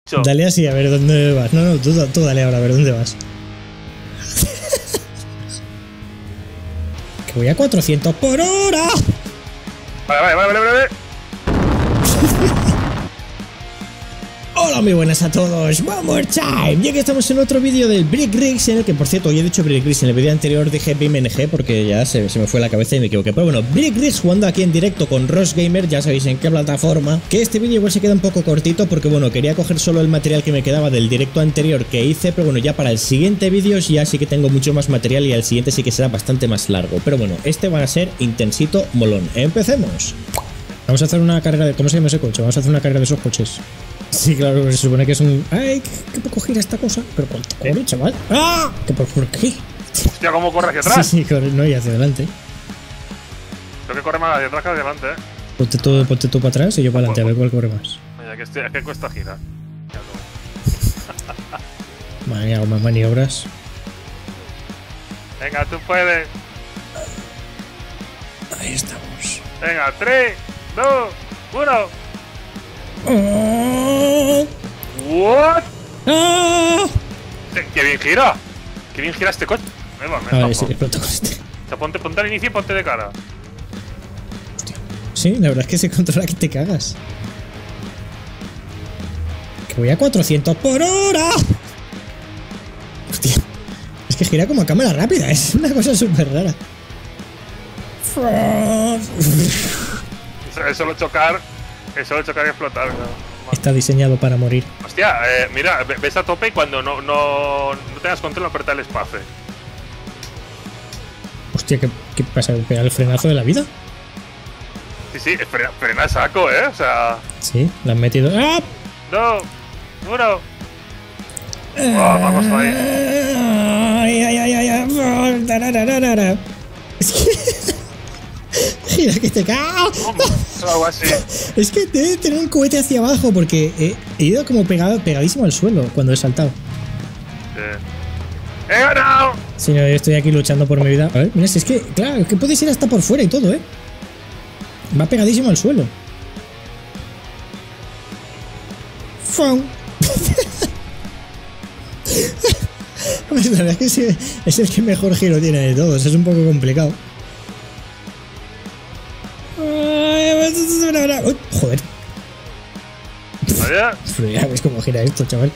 Dale así a ver dónde vas. No, tú dale ahora a ver dónde vas. Que voy a 400 por hora. Vale. Hola, muy buenas a todos, one more time. Ya que estamos en otro vídeo del Brick Rigs, en el que, por cierto, hoy he dicho Brick Rigs. En el vídeo anterior dije BMNG porque ya se me fue la cabeza y me equivoqué. Pero bueno, Brick Rigs jugando aquí en directo con Ross Gamer, ya sabéis en qué plataforma. Que este vídeo igual se queda un poco cortito porque, bueno, quería coger solo el material que me quedaba del directo anterior que hice. Pero bueno, ya para el siguiente vídeo ya sí que tengo mucho más material y el siguiente sí que será bastante más largo. Pero bueno, este va a ser intensito, molón. ¡Empecemos! Vamos a hacer una carrera de... ¿Cómo se llama ese coche? Vamos a hacer una carrera de esos coches. Sí, claro, se supone que es un... ¡Ay, qué poco gira esta cosa! Pero ¿cuánto corre, chaval? ¡Ah! ¿Por qué? Hostia, ¿cómo corre hacia atrás? Sí, corre, no, y hacia adelante. Creo que corre más hacia atrás que hacia adelante, Ponte tú para atrás y yo para adelante, a ver cuál corre más. Mira, es que cuesta girar. Madre mía, hago más maniobras. Venga, tú puedes. Ahí estamos. Venga, 3, 2, 1. ¡Oh! ¿What? ¡Ah! ¡Qué bien gira! ¡Qué bien gira este coche! A ver, sí, exploto con este. O sea, ponte al inicio y ponte de cara. Hostia. Sí, la verdad es que se controla que te cagas. Que voy a 400 por hora. Hostia. Es que gira como a cámara rápida, es una cosa súper rara. Es solo chocar y explotar, ¿no? Está diseñado para morir. Hostia, mira, ves a tope y cuando no tengas control aprieta el espacio. Hostia, ¿qué pasa? ¿Pega el frenazo de la vida? Sí, frena a saco, o sea... Sí, la han metido... ¡Ah! 2, 1. Vamos ahí. Ay. Es que... Gira que te cagas. Algo así. Es que debe tener un cohete hacia abajo porque he ido como pegadísimo al suelo cuando he saltado. ¡He ganado! Sí, no, yo estoy aquí luchando por mi vida. A ver, mira, si es que, claro, es que puedes ir hasta por fuera y todo, Va pegadísimo al suelo. ¡Fum! Pues la verdad es que sí, es el que mejor giro tiene de todos. Es un poco complicado. Uy, joder. Oye. Ya ves cómo gira esto, chaval.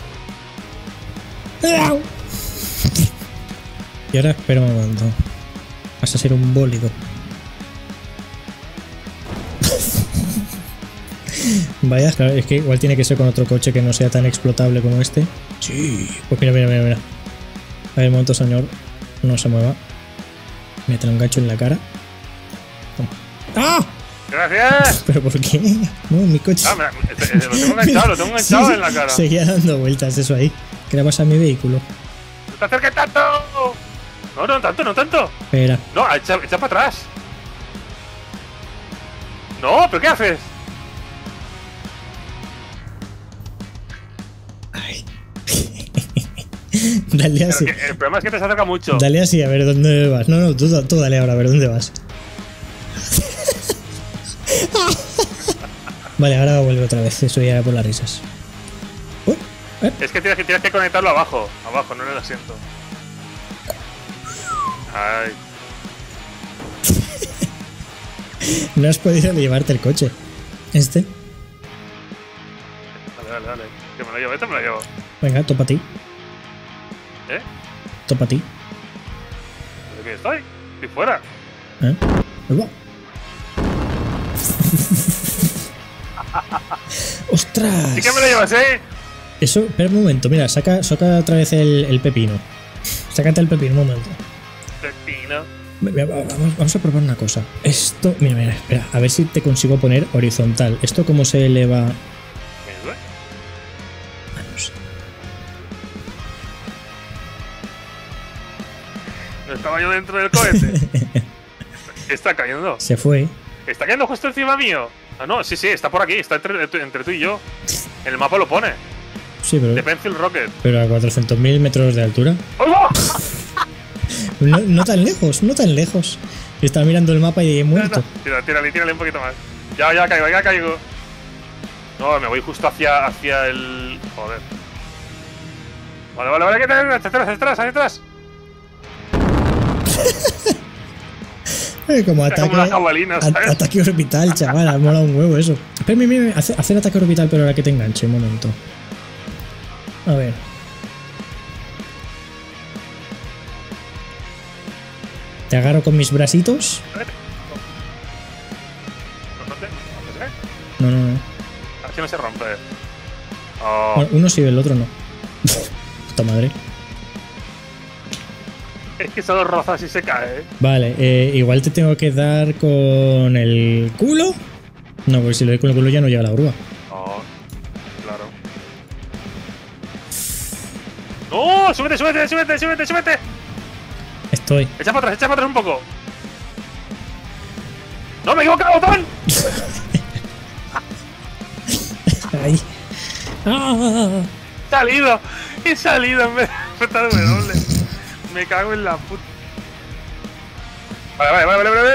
Y ahora espera un momento. Vas a ser un bólido. Vaya, claro, es que igual tiene que ser con otro coche que no sea tan explotable como este. Sí. Pues mira. A ver, un momento, señor. No se mueva. Me trae un gancho en la cara. Toma. ¡Ah! ¡Gracias! ¿Pero por qué? No, mi coche. Lo tengo enganchado en la cara. Seguía dando vueltas eso ahí. ¿Qué le pasa a mi vehículo? ¡No te acerques tanto! No tanto. Espera. No, echa para atrás. No, ¿pero qué haces? Ay. Dale así. El problema es que te se acerca mucho. Dale así a ver dónde vas. No, tú dale ahora a ver dónde vas. Vale, ahora vuelve otra vez. Eso ya era por las risas. Es que tienes que conectarlo abajo, no en el asiento. Ay. No has podido llevarte el coche. ¿Este? Dale. Que me lo llevo, me lo llevo. Venga, topa a ti. Topa a ti. ¿De qué estoy? Estoy fuera. ¡Ostras! ¿Y qué me lo llevas, Eso, espera un momento, mira, saca otra vez el pepino. Sácate el pepino, un momento. Pepino. Vamos a probar una cosa. Esto, mira, espera, a ver si te consigo poner horizontal. ¿Esto cómo se eleva? No sé. ¿No estaba yo dentro del cohete? Está cayendo. Se fue. ¿Está cayendo justo encima mío? Ah, no, sí, está por aquí, está entre tú y yo. En el mapa lo pone. Sí, pero... The Pencil Rocket. Pero a 400.000 metros de altura. No tan lejos. Estaba mirando el mapa y he muerto. Tírale un poquito más. Ya caigo. No, me voy justo hacia el... Joder. Vale, ¿qué tal? Hacia atrás. Como ataque, como una jabalina, ¿sabes? Ataque orbital, chaval, ha molado un huevo eso. Espérame, hacer ataque orbital, pero ahora que te enganche, un momento. A ver. Te agarro con mis bracitos. No. Así no se rompe. Oh. Bueno, uno sí, el otro no. Puta madre. Es que solo rozas y se cae. Vale, igual te tengo que dar con el culo. No, porque si lo doy con el culo ya no llega la grúa. Oh, claro. ¡No! ¡Súbete! Estoy. Echa para atrás un poco. ¡No, me he equivocado, botón! Ahí. ¡Ah! He salido en vez de apretar W. Me cago en la puta. Vale.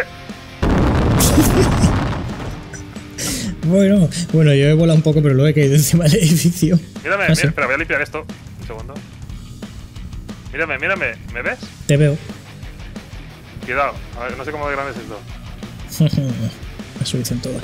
Bueno, yo he volado un poco, pero luego he caído encima del edificio. Mírame, espera, voy a limpiar esto. Un segundo. Mírame, ¿me ves? Te veo. Cuidado, a ver, no sé cómo de grande es esto. La solución toda.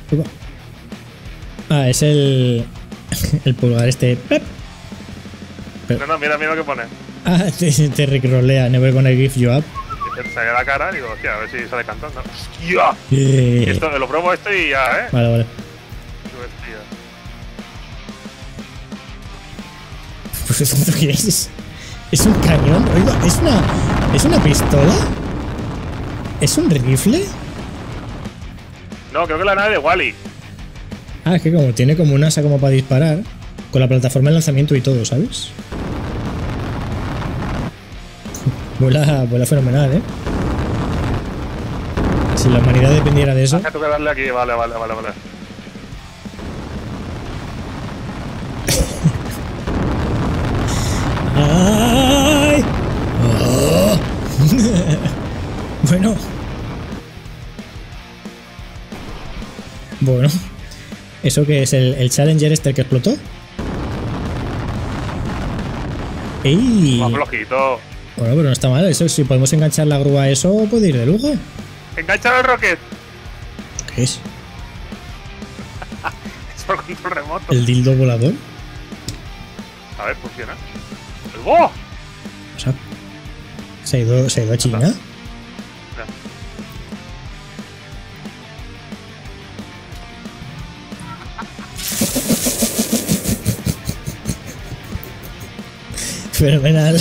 Ah, es el pulgar este. Pero no, mira lo que pone. Ah, te recrolea, never gonna give you up. Se sale la cara y digo, hostia, a ver si sale cantando. ¡Hostia! Y esto, lo pruebo esto y ya, Vale. Pues ¿esto qué es? ¿Es un cañón? Oiga, ¿es una pistola? ¿Es un rifle? No, creo que la nave de Wally. Ah, es que como tiene como un asa como para disparar, con la plataforma de lanzamiento y todo, ¿sabes? Vuela fenomenal, ¿eh? Si la humanidad dependiera de eso... Tengo que darle aquí, vale. ¡Ay! Oh. Bueno. ¿Eso qué es? ¿El Challenger este que explotó? ¡Ey! Más flojito. Bueno, pero no está mal. Eso, si podemos enganchar la grúa a eso, puede ir de lujo. ¡Enganchar el rocket! ¿Qué es? Es por control remoto. ¿El dildo volador? A ver, funciona. ¡El bo! O sea, ¿se ha ido a China? Ya. Fenomenal.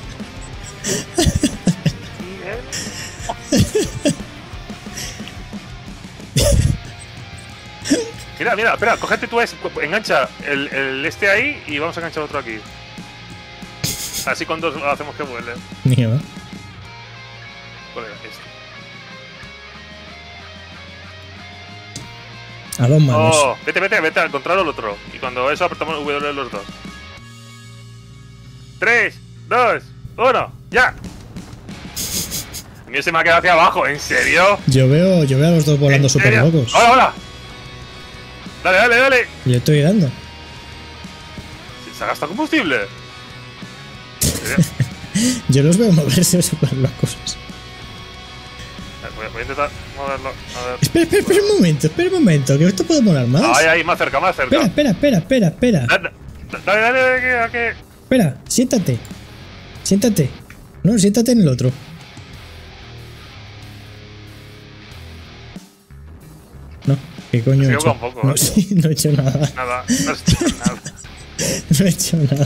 Mira, espera, cógete tú ese, engancha el este ahí y vamos a enganchar otro aquí. Así con dos hacemos que vuele. Mierda. Vale, este. A dos manos. Oh, vete al contrario al otro. Y cuando eso apretamos W los dos. 3, 2, 1, ya. A mí se me ha quedado hacia abajo, ¿en serio? Yo veo a los dos volando súper locos. ¡Hola! Dale. Le estoy dando. ¿Se ha gastado combustible? Yo los veo moverse súper locos. Voy a intentar moverlo. A ver. Espera un momento, que esto puede molar más. Ahí, más cerca. Espera. Dale, que. Espera, siéntate. No, siéntate en el otro. No, ¿qué coño he hecho? Poco, no, sí, no he hecho nada. No he hecho nada. No he hecho nada.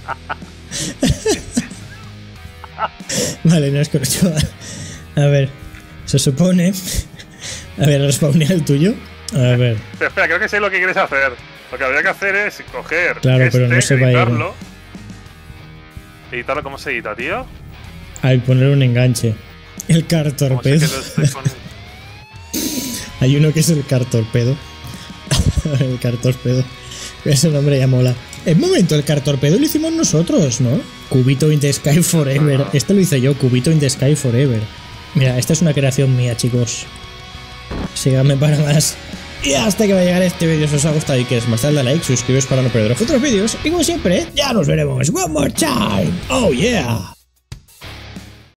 Vale, no es que lo he hecho nada. A ver, se supone... A ver, respawné el tuyo. A ver. Pero espera, creo que sé lo que quieres hacer. Lo que habría que hacer es coger claro, pero no se va a ir. Editarlo, ¿cómo se edita, tío? Hay poner un enganche. El cartorpedo. Hay uno que es el cartorpedo. El cartorpedo. Ese nombre ya mola. En momento, el cartorpedo lo hicimos nosotros, ¿no? Cubito in the Sky Forever. Este lo hice yo, Cubito in the Sky Forever. Mira, esta es una creación mía, chicos. Síganme para más. Y hasta que va a llegar este vídeo, si os ha gustado y queréis más, dale a like, suscribiros para no perder los futuros vídeos. Y como siempre, ya nos veremos. One more time. Oh yeah.